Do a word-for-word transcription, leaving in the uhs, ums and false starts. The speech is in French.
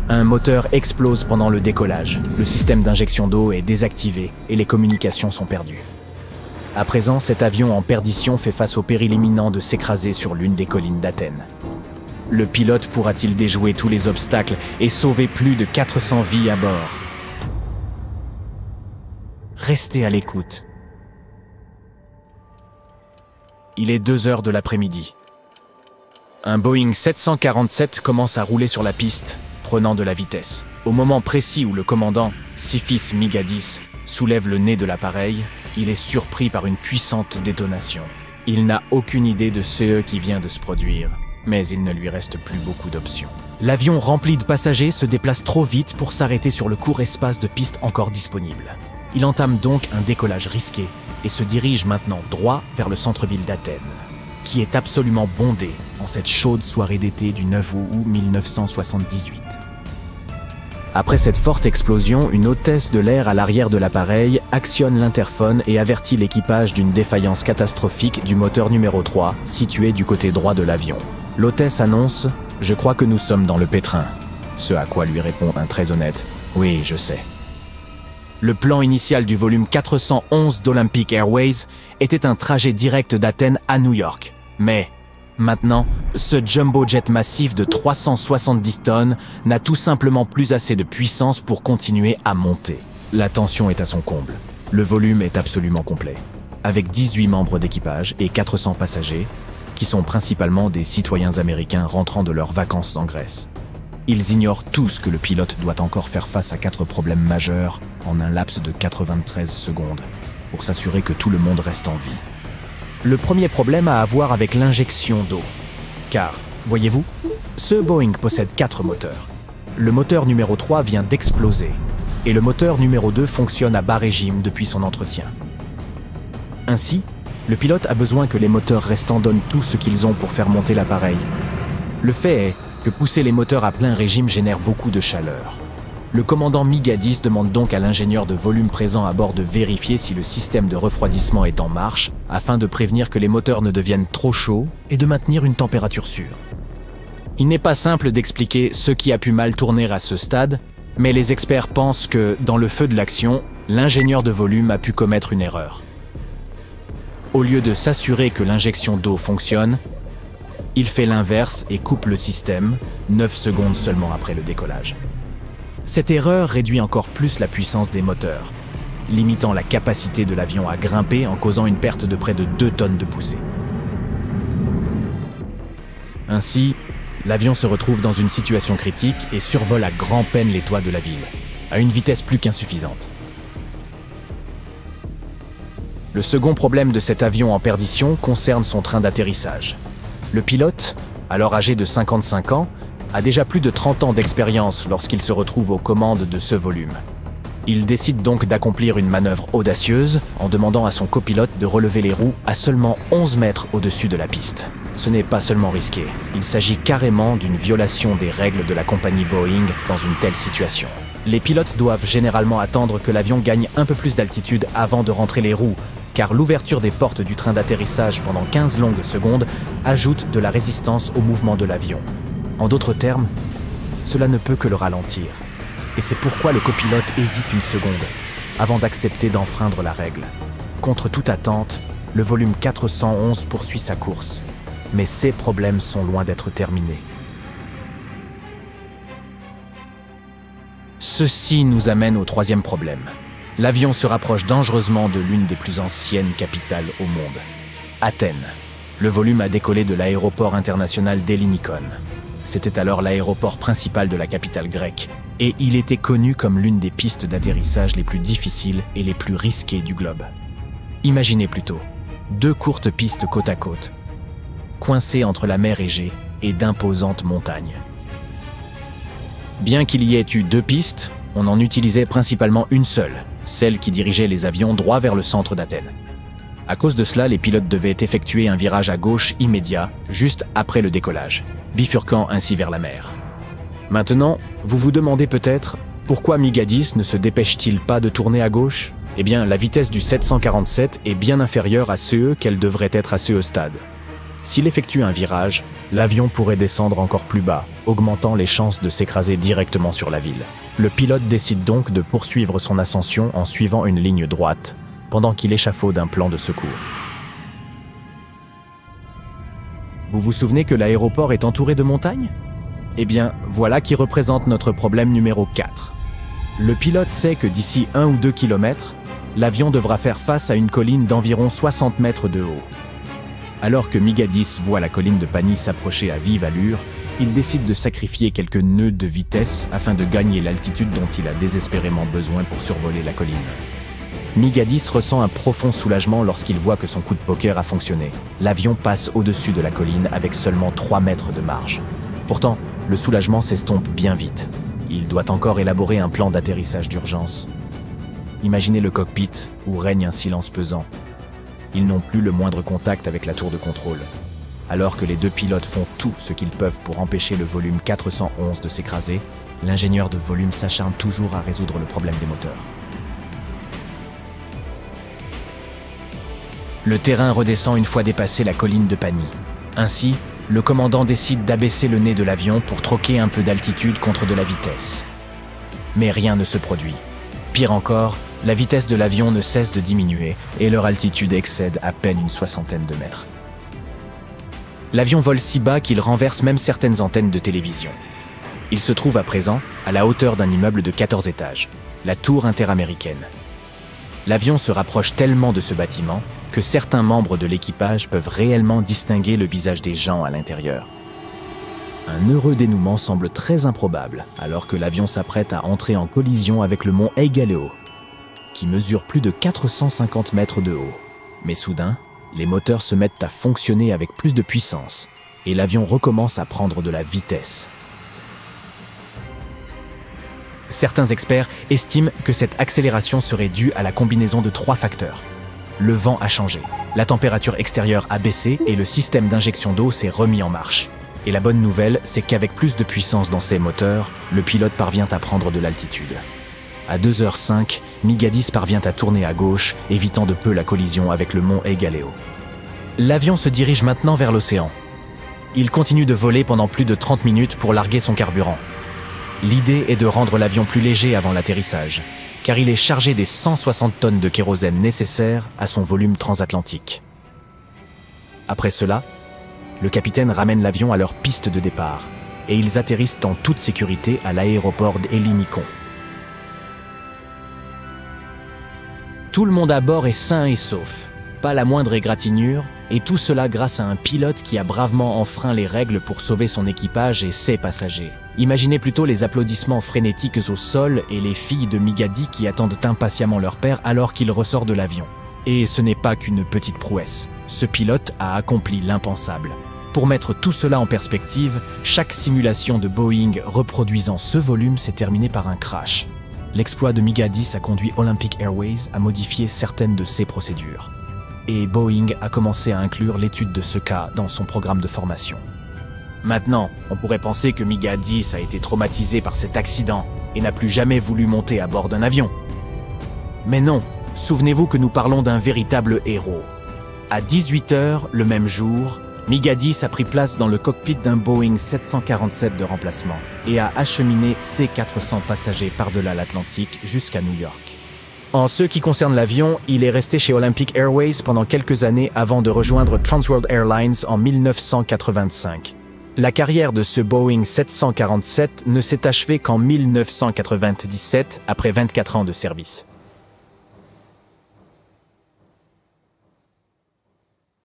Un moteur explose pendant le décollage. Le système d'injection d'eau est désactivé et les communications sont perdues. À présent, cet avion en perdition fait face au péril imminent de s'écraser sur l'une des collines d'Athènes. Le pilote pourra-t-il déjouer tous les obstacles et sauver plus de quatre cents vies à bord? Restez à l'écoute. Il est deux heures de l'après-midi. Un Boeing sept cent quarante-sept commence à rouler sur la piste, prenant de la vitesse. Au moment précis où le commandant, Sifis Migadis, soulève le nez de l'appareil, il est surpris par une puissante détonation. Il n'a aucune idée de ce qui vient de se produire, mais il ne lui reste plus beaucoup d'options. L'avion rempli de passagers se déplace trop vite pour s'arrêter sur le court espace de piste encore disponible. Il entame donc un décollage risqué et se dirige maintenant droit vers le centre-ville d'Athènes, qui est absolument bondé en cette chaude soirée d'été du neuf août mille neuf cent soixante-dix-huit. Après cette forte explosion, une hôtesse de l'air à l'arrière de l'appareil actionne l'interphone et avertit l'équipage d'une défaillance catastrophique du moteur numéro trois, situé du côté droit de l'avion. L'hôtesse annonce « Je crois que nous sommes dans le pétrin », ce à quoi lui répond un très honnête « Oui, je sais ». Le plan initial du volume quatre cent onze d'Olympic Airways était un trajet direct d'Athènes à New York. Mais, maintenant, ce jumbo jet massif de trois cent soixante-dix tonnes n'a tout simplement plus assez de puissance pour continuer à monter. La tension est à son comble. Le volume est absolument complet. Avec dix-huit membres d'équipage et quatre cents passagers, qui sont principalement des citoyens américains rentrant de leurs vacances en Grèce. Ils ignorent tous que le pilote doit encore faire face à quatre problèmes majeurs en un laps de quatre-vingt-treize secondes pour s'assurer que tout le monde reste en vie. Le premier problème a à voir avec l'injection d'eau. Car, voyez-vous, ce Boeing possède quatre moteurs. Le moteur numéro trois vient d'exploser et le moteur numéro deux fonctionne à bas régime depuis son entretien. Ainsi, le pilote a besoin que les moteurs restants donnent tout ce qu'ils ont pour faire monter l'appareil. Le fait est que pousser les moteurs à plein régime génère beaucoup de chaleur. Le commandant Migadis demande donc à l'ingénieur de volume présent à bord de vérifier si le système de refroidissement est en marche afin de prévenir que les moteurs ne deviennent trop chauds et de maintenir une température sûre. Il n'est pas simple d'expliquer ce qui a pu mal tourner à ce stade, mais les experts pensent que, dans le feu de l'action, l'ingénieur de volume a pu commettre une erreur. Au lieu de s'assurer que l'injection d'eau fonctionne, il fait l'inverse et coupe le système, neuf secondes seulement après le décollage. Cette erreur réduit encore plus la puissance des moteurs, limitant la capacité de l'avion à grimper en causant une perte de près de deux tonnes de poussée. Ainsi, l'avion se retrouve dans une situation critique et survole à grand-peine les toits de la ville, à une vitesse plus qu'insuffisante. Le second problème de cet avion en perdition concerne son train d'atterrissage. Le pilote, alors âgé de cinquante-cinq ans, a déjà plus de trente ans d'expérience lorsqu'il se retrouve aux commandes de ce volume. Il décide donc d'accomplir une manœuvre audacieuse en demandant à son copilote de relever les roues à seulement onze mètres au-dessus de la piste. Ce n'est pas seulement risqué, il s'agit carrément d'une violation des règles de la compagnie Boeing dans une telle situation. Les pilotes doivent généralement attendre que l'avion gagne un peu plus d'altitude avant de rentrer les roues, car l'ouverture des portes du train d'atterrissage pendant quinze longues secondes ajoute de la résistance au mouvement de l'avion. En d'autres termes, cela ne peut que le ralentir. Et c'est pourquoi le copilote hésite une seconde avant d'accepter d'enfreindre la règle. Contre toute attente, le volume quatre cent onze poursuit sa course. Mais ces problèmes sont loin d'être terminés. Ceci nous amène au troisième problème. L'avion se rapproche dangereusement de l'une des plus anciennes capitales au monde, Athènes. Le volume a décollé de l'aéroport international d'Ellinikon. C'était alors l'aéroport principal de la capitale grecque, et il était connu comme l'une des pistes d'atterrissage les plus difficiles et les plus risquées du globe. Imaginez plutôt, deux courtes pistes côte à côte, coincées entre la mer Égée et d'imposantes montagnes. Bien qu'il y ait eu deux pistes, on en utilisait principalement une seule, celle qui dirigeait les avions droit vers le centre d'Athènes. À cause de cela, les pilotes devaient effectuer un virage à gauche immédiat, juste après le décollage, bifurquant ainsi vers la mer. Maintenant, vous vous demandez peut-être pourquoi Migadis ne se dépêche-t-il pas de tourner à gauche ? Eh bien, la vitesse du sept cent quarante-sept est bien inférieure à ce qu'elle devrait être à ce stade. S'il effectue un virage, l'avion pourrait descendre encore plus bas, augmentant les chances de s'écraser directement sur la ville. Le pilote décide donc de poursuivre son ascension en suivant une ligne droite, pendant qu'il échafaude un plan de secours. Vous vous souvenez que l'aéroport est entouré de montagnes? Eh bien, voilà qui représente notre problème numéro quatre. Le pilote sait que d'ici un ou deux kilomètres, l'avion devra faire face à une colline d'environ soixante mètres de haut. Alors que Migadis voit la colline de Pani s'approcher à vive allure, il décide de sacrifier quelques nœuds de vitesse afin de gagner l'altitude dont il a désespérément besoin pour survoler la colline. Migadis ressent un profond soulagement lorsqu'il voit que son coup de poker a fonctionné. L'avion passe au-dessus de la colline avec seulement trois mètres de marge. Pourtant, le soulagement s'estompe bien vite. Il doit encore élaborer un plan d'atterrissage d'urgence. Imaginez le cockpit où règne un silence pesant. Ils n'ont plus le moindre contact avec la tour de contrôle. Alors que les deux pilotes font tout ce qu'ils peuvent pour empêcher le volume quatre cent onze de s'écraser, l'ingénieur de volume s'acharne toujours à résoudre le problème des moteurs. Le terrain redescend une fois dépassé la colline de Pani. Ainsi, le commandant décide d'abaisser le nez de l'avion pour troquer un peu d'altitude contre de la vitesse. Mais rien ne se produit. Pire encore, la vitesse de l'avion ne cesse de diminuer et leur altitude excède à peine une soixantaine de mètres. L'avion vole si bas qu'il renverse même certaines antennes de télévision. Il se trouve à présent à la hauteur d'un immeuble de quatorze étages, la tour interaméricaine. L'avion se rapproche tellement de ce bâtiment que certains membres de l'équipage peuvent réellement distinguer le visage des gens à l'intérieur. Un heureux dénouement semble très improbable alors que l'avion s'apprête à entrer en collision avec le mont Eigaleo, qui mesure plus de quatre cent cinquante mètres de haut. Mais soudain, les moteurs se mettent à fonctionner avec plus de puissance et l'avion recommence à prendre de la vitesse. Certains experts estiment que cette accélération serait due à la combinaison de trois facteurs. Le vent a changé, la température extérieure a baissé et le système d'injection d'eau s'est remis en marche. Et la bonne nouvelle, c'est qu'avec plus de puissance dans ses moteurs, le pilote parvient à prendre de l'altitude. À deux heures cinq, Migadis parvient à tourner à gauche, évitant de peu la collision avec le mont Eigaleo. L'avion se dirige maintenant vers l'océan. Il continue de voler pendant plus de trente minutes pour larguer son carburant. L'idée est de rendre l'avion plus léger avant l'atterrissage, car il est chargé des cent soixante tonnes de kérosène nécessaires à son volume transatlantique. Après cela, le capitaine ramène l'avion à leur piste de départ, et ils atterrissent en toute sécurité à l'aéroport d'Hellinikon. Tout le monde à bord est sain et sauf, pas la moindre égratignure, et tout cela grâce à un pilote qui a bravement enfreint les règles pour sauver son équipage et ses passagers. Imaginez plutôt les applaudissements frénétiques au sol et les filles de Migadis qui attendent impatiemment leur père alors qu'il ressort de l'avion. Et ce n'est pas qu'une petite prouesse. Ce pilote a accompli l'impensable. Pour mettre tout cela en perspective, chaque simulation de Boeing reproduisant ce volume s'est terminée par un crash. L'exploit de Migadis a conduit Olympic Airways à modifier certaines de ses procédures. Et Boeing a commencé à inclure l'étude de ce cas dans son programme de formation. Maintenant, on pourrait penser que Migadis a été traumatisé par cet accident et n'a plus jamais voulu monter à bord d'un avion. Mais non, souvenez-vous que nous parlons d'un véritable héros. À dix-huit heures, le même jour, Migadis a pris place dans le cockpit d'un Boeing sept cent quarante-sept de remplacement et a acheminé ses quatre cents passagers par-delà l'Atlantique jusqu'à New York. En ce qui concerne l'avion, il est resté chez Olympic Airways pendant quelques années avant de rejoindre Transworld Airlines en mille neuf cent quatre-vingt-cinq. La carrière de ce Boeing sept cent quarante-sept ne s'est achevée qu'en mille neuf cent quatre-vingt-dix-sept, après vingt-quatre ans de service.